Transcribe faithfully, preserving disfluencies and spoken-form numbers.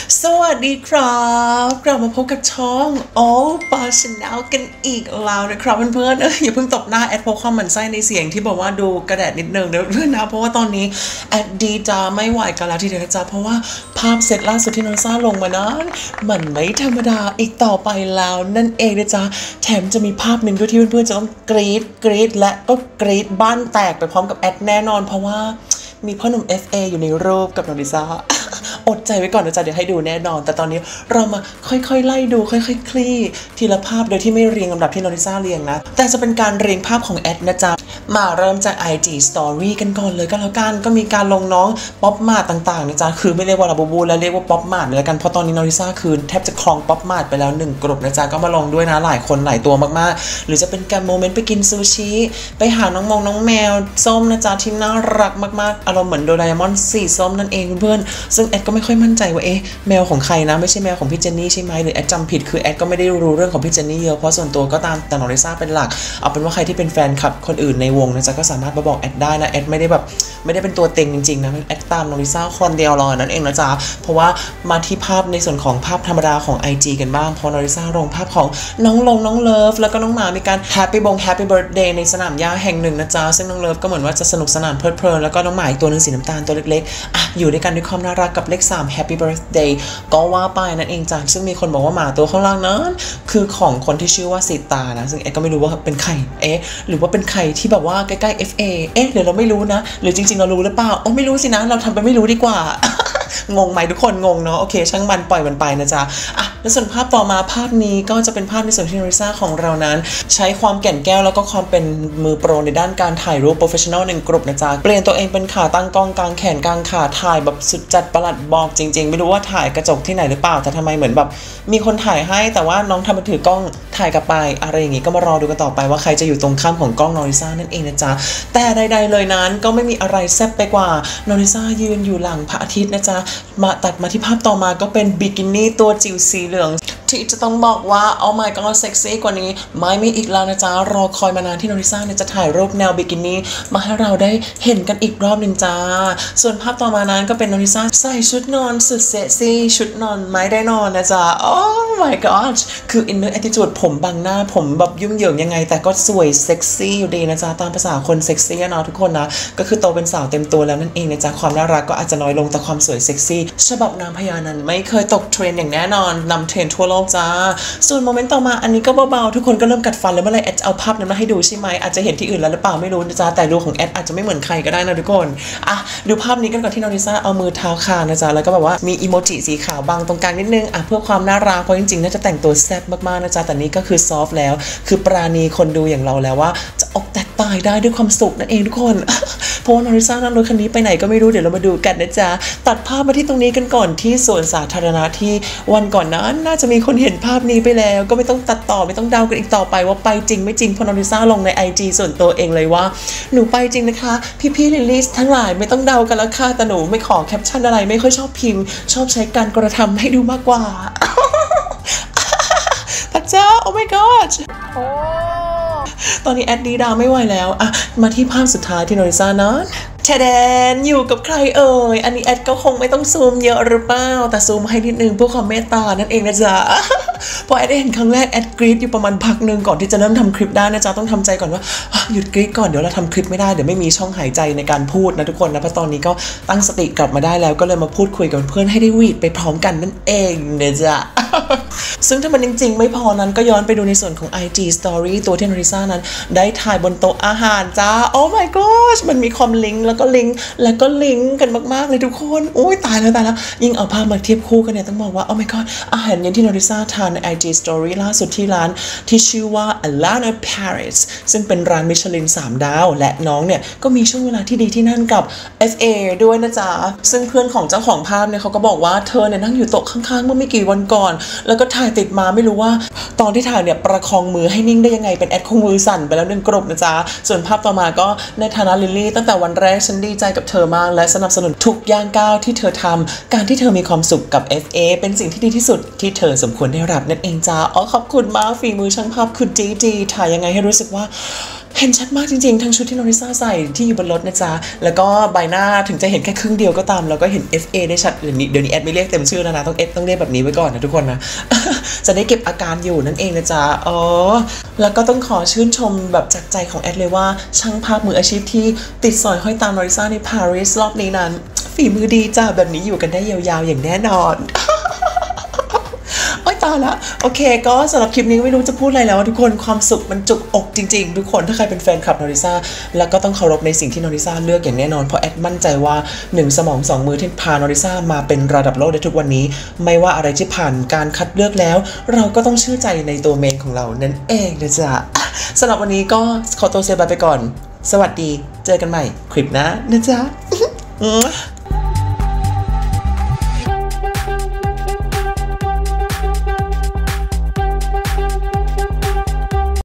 สวัสดีครับกลับมาพบกับช่องโอปาชแนลกันอีกแล้วนะครับเพื่อนๆเอออย่าเพิ่งตบหน้าแอดเพราะความหมั่นไส้ในเสียงที่บอกว่าดูกระแดดนิดนึงนะเพื่อนนะเพราะว่าตอนนี้แอดดีจ้าไม่ไหวกันแล้วทีเดียวนะจ๊ะเพราะว่าภาพเซตล่าสุดที่น้องซ่าลงมานั้นมันไม่ธรรมดาอีกต่อไปแล้วนั่นเองนะจ๊ะแถมจะมีภาพหนึ่งด้วยที่เพื่อนๆจะต้องกรี๊ดกรี๊ดและก็กรี๊ดบ้านแตกไปพร้อมกับแอดแน่นอนเพราะว่ามีพ่อหนุ่ม เอฟ เอ อยู่ในรูปกับน้องลิซ่าอดใจไว้ก่อนนะจ๊ะเดี๋ยวให้ดูแน่นอนแต่ตอนนี้เรามาค่อยๆไล่ดูค่อยๆคลี่ทีละภาพโดยที่ไม่เรียงลำดับที่น้องลิซ่าเรียงนะแต่จะเป็นการเรียงภาพของแอดนะจ๊ะมาเริ่มจาก ไอ จี Story กันก่อนเลยก็แล้วกันก็มีการลงน้องป๊อปมาร์ทต่างๆนะจ๊ะคือไม่เรียกว่าลาบูบูแล้วเรียกว่าป๊อปมาร์ทเลยกันเพราะตอนนี้น้องลิซ่าคือแทบจะครองป๊อปมาร์ทไปแล้วหนึ่งกลุ่มนะจ๊ะก็มาลงด้วยนะหลายคนหลายตัวมากๆหรือจะเป็นการโมเมนต์ไปกินซูชิไปหาน้องมองน้องแมวส้มนะจ๊ะที่น่ารักมากๆอารมณ์เหมือนโดราเอมอนสีส้มนั่นเองเพื่อนๆซึ่งแอดก็ไม่ค่อยมั่นใจว่าเอ๊ะแมวของใครนะไม่ใช่แมวของพี่เจนนี่ใช่ไหมหรือแอดจำผิดคือแอดก็ไม่ได้รู้เรื่องของพี่เจนนี่เยอะเพราะส่วนตัวก็ตามแต่น้องลิซ่าเป็นหลักเอาเป็นว่าใครที่เป็นแฟนคลับคนอื่นในวงนะจ๊ะก็สามารถมาบอกแอดได้นะแอดไม่ได้แบบไม่ได้เป็นตัวเต็งจริงๆนะแอดตามน้องลิซ่าคนเดียวรอนั่นเองนะจ๊ะเพราะว่ามาที่ภาพในส่วนของภาพธรรมดาของ ไอ จี กันบ้างพอน้องลิซ่าลงภาพของน้องลงน้องเลิฟแล้วก็น้องหมามีการแฮปปี้บงแฮปปี้เบิร์ธเดย์ในสนามหญ้าแห่งหนึ่งนะจ๊ะซึ่งน้องเลิฟก็เหมือนว่าจะสนุกสนานเพลิดเพลินแล้วก็น้องหมาอีกตัวนึงสีน้ำตาลตัวเล็กๆอ่ะอยู่ด้วยกันด้วยความน่ารักกับเลขสาม Happy Birthday ก็ว่าไปนั่นเองจ้ะซึ่งมีคนบอกว่าหมาตัวข้างล่างนั้นคือของคนที่ชื่อว่าสีตานะซึ่งเอ๊ะก็ไม่รู้ว่าเป็นใครเอ๊ะหรือว่าเป็นใครที่แบบว่าใกล้ๆ เอฟ เอ เอ๊ะเดี๋ยวเราไม่รู้นะหรือจริงๆเรารู้หรือเปล่าโอ้ไม่รู้สินะเราทำไปไม่รู้ดีกว่า งงไหมทุกคนงงเนาะโอเคช่างมันปล่อยมันไปนะจ๊ะอ่ะแล้วส่วนภาพต่อมาภาพนี้ก็จะเป็นภาพในส่วนที่น้องลิซ่าของเรานั้นใช้ความแก่นแก้วแล้วก็ความเป็นมือโปรในด้านการถ่ายรูปโปรเฟชชั่นอลหนึ่งกลุ่มนะจ๊ะเปลี่ยนตัวเองเป็นขาตั้งกล้องกลางแขนกลางขาถ่ายแบบสุดจัดประหลัดบอกจริงๆไม่รู้ว่าถ่ายกระจกที่ไหนหรือเปล่าแต่ทำไมเหมือนแบบมีคนถ่ายให้แต่ว่าน้องทำมาถือกล้องถ่ายกลับไปอะไรอย่างงี้ก็มารอดูกันต่อไปว่าใครจะอยู่ตรงข้ามของกล้องน้องลิซ่านั่นเองนะจ๊ะแต่ใดๆเลยนั้นก็ไม่มีอะไรแซ่บไปกว่าน้องลิซ่ายืนอยู่หลังพระอาทิตย์นะจ๊ะมาตัดมาที่ภาพต่อมาก็เป็นบิกินี่ตัวจิ๋วสีเหลืองที่จะต้องบอกว่า oh my god เซ็กซี่กว่านี้ไม่มีอีกแล้วนะจ๊ะรอคอยมานานที่น้องลิซ่าเนี่ยจะถ่ายรูปแนวบิกินี่มาให้เราได้เห็นกันอีกรอบหนึ่งจ้าส่วนภาพต่อมานั้นก็เป็นน้องลิซ่าใส่ชุดนอนสุดเซ็กซี่ชุดนอนไม่ได้นอนนะจ๊ะ oh my god คือ inner attitude ผมบังหน้าผมแบบยุ่งเหยิงยังไงแต่ก็สวยเซ็กซี่อยู่ดีนะจ๊ะตามภาษาคนเซ็กซี่นะทุกคนนะก็คือโตเป็นสาวเต็มตัวแล้วนั่นเองนะจ๊ะความน่ารักก็อาจจะน้อยลงแต่ความสวยเซ็กซี่ฉบับนางพญานั้นไม่เคยตกเทรนด์อย่างแน่นอนนำเทรนด์ทั่วโลกจ้าส่วนโมเมนต์ต่อมาอันนี้ก็เบาๆทุกคนก็เริ่มกัดฟันแล้วเมื่อไรแอดจะเอาภาพนั้นมาให้ดูใช่ไหมอาจจะเห็นที่อื่นแล้วหรือเปล่าไม่รู้นะจ๊ะแต่ดูของแอดอาจจะไม่เหมือนใครก็ได้นะทุกคนอ่ะดูภาพนี้กันก่อนที่น้องลิซ่าเอามือเท้าคางนะจ๊ะแล้วก็แบบว่ามีอีโมจิสีขาวบังตรงกลางนิดนึงอ่ะเพื่อความน่ารักเพราะจริงๆน่าจะแต่งตัวแซ่บมากๆนะจ๊ะแต่นี้ก็คือซอฟต์แล้วคือปราณีคนดูอย่างเราแล้วว่าจะอกแตกตายได้ด้วยความสุขนั่นเองทุกคนเพราะว่าน้องลิซ่านั่งรถคันนี้ไปไหนก็ไม่รู้เดี๋ยวเรามาดูกันนะจ๊ะตัดภาพมาที่ตรงนี้กันก่อนที่สวนสาธารณะที่วันก่อนนั้นน่าจะมีคนเห็นภาพนี้ไปแล้วก็ไม่ต้องตัดต่อไม่ต้องเดากันอีกต่อไปว่าไปจริงไม่จริงเพราะน้องลิซ่าลงใน ไอ จี ส่วนตัวเองเลยว่าหนูไปจริงนะคะพี่ๆลิลลี่ทั้งหลายไม่ต้องเดากันแล้วค่ะแต่หนูไม่ขอแคปชั่นอะไรไม่ค่อยชอบพิมพ์ชอบใช้การกระทำให้ดูมากกว่าพระเจ้า oh my god ตอนนี้แอดดีดาไม่ไหวแล้วอะมาที่ภาพสุดท้ายที่น้องลิซ่านั้นแชดนอยู่กับใครเอ่ยอันนี้แอดก็คงไม่ต้องซูมเยอะหรือเปล่าแต่ซูมให้นิดนึงเพื่อความเมตตานั่นเองนะจ๊ะพอแอดได้เห็นครั้งแรกแอดกรี๊ดอยู่ประมาณพักหนึ่งก่อนที่จะเริ่มทำคลิปได้นะจ๊ะต้องทำใจก่อนว่าหยุดกรี๊ดก่อนเดี๋ยวเราทำคลิปไม่ได้เดี๋ยวไม่มีช่องหายใจในการพูดนะทุกคนนะเพราะตอนนี้ก็ตั้งสติกลับมาได้แล้วก็เลยมาพูดคุยกับเพื่อนให้ได้วีดไปพร้อมกันนั่นเองนะจ๊ะซึ่งถ้ามันจริงๆไม่พอนั้นก็ย้อนไปดูในส่วนของ ไอ จี Story ตัวที่น้องลิซ่านั้นได้ถ่ายบนโต๊ะอาหารจ้า oh my gosh มันมีความลิงก์แล้วก็ลิงก์แล้วก็ลิงก์กันมากๆเลยทุกคนโอ้ยตายแล้วตายแล้วยิ่งเอาภาพมาเทียบคู่กันเนี่ยต้องบอกว่า oh my god อาหารเย็นที่น้องลิซ่าทานใน ไอ จี Story ล่าสุดที่ร้านที่ชื่อว่า Alana Paris ซึ่งเป็นร้านมิชลินสามดาวและน้องเนี่ยก็มีช่วงเวลาที่ดีที่นั่นกับ เอฟ เอ ด้วยนะจ๊ะซึ่งเพื่อนของเจ้าของภาพเนี่ยเขาก็บอกว่าเธอเนี่ยนั่งอยู่โต๊ะข้างๆเมื่อไม่กี่วันก่อนแล้วก็ถ่ายติดมาไม่รู้ว่าตอนที่ถ่ายเนี่ยประคองมือให้นิ่งได้ยังไงเป็นแอดคงมือสั่นไปแล้วหนึ่งกรบนะจ๊ะส่วนภาพต่อมาก็ในฐานะลิลลี่ตั้งแต่วันแรกฉันดีใจกับเธอมากและสนับสนุนทุกย่างก้าวที่เธอทำการที่เธอมีความสุขกับ เอฟ เอ เป็นสิ่งที่ดีที่สุดที่เธอสมควรได้รับนั่นเองจ้าอ๋อขอบคุณมากฝีมือช่างภาพคุณจีจีถ่ายยังไงให้รู้สึกว่าเห็นชัดมากจริงๆทั้งชุดที่นอริซาใส่ที่อยู่บนรถนะจ๊ะแล้วก็ใบหน้าถึงจะเห็นแค่ครึ่งเดียวก็ตามแล้วก็เห็น เอฟ เอ ได้ชัดเดี๋ยวนี้เดี๋ยวนี้แอดไม่เรียกเต็มชื่อแล้วนะต้องเอฟต้องเรียกแบบนี้ไว้ก่อนนะทุกคนนะ จะได้เก็บอาการอยู่นั่นเองนะจ๊ะอ๋อแล้วก็ต้องขอชื่นชมแบบจากใจของแอดเลยว่าช่างภาพมืออาชีพที่ติดสอยห้อยตามนอริซาในปารีสรอบนี้นั้นฝีมือดีจ้ะแบบนี้อยู่กันได้ยาวๆอย่างแน่นอน โอ๊ยตายละโอเคก็สำหรับคลิปนี้ไม่รู้จะพูดอะไรแล้วทุกคนความสุขมันจุกอกจริงๆทุกคนถ้าใครเป็นแฟนคลับนอริซาแล้วก็ต้องเคารพในสิ่งที่นอริซาเลือกอย่างแน่นอนเพราะแอดมั่นใจว่าหนึ่งสมองสองมือที่พานอริซามาเป็นระดับโลกได้ทุกวันนี้ไม่ว่าอะไรที่ผ่านการคัดเลือกแล้วเราก็ต้องเชื่อใจในตัวเมนของเรานั่นเองนะจ๊ะสำหรับวันนี้ก็ขอตัวเซบายไปก่อนสวัสดีเจอกันใหม่คลิปหน้านะจ๊ะ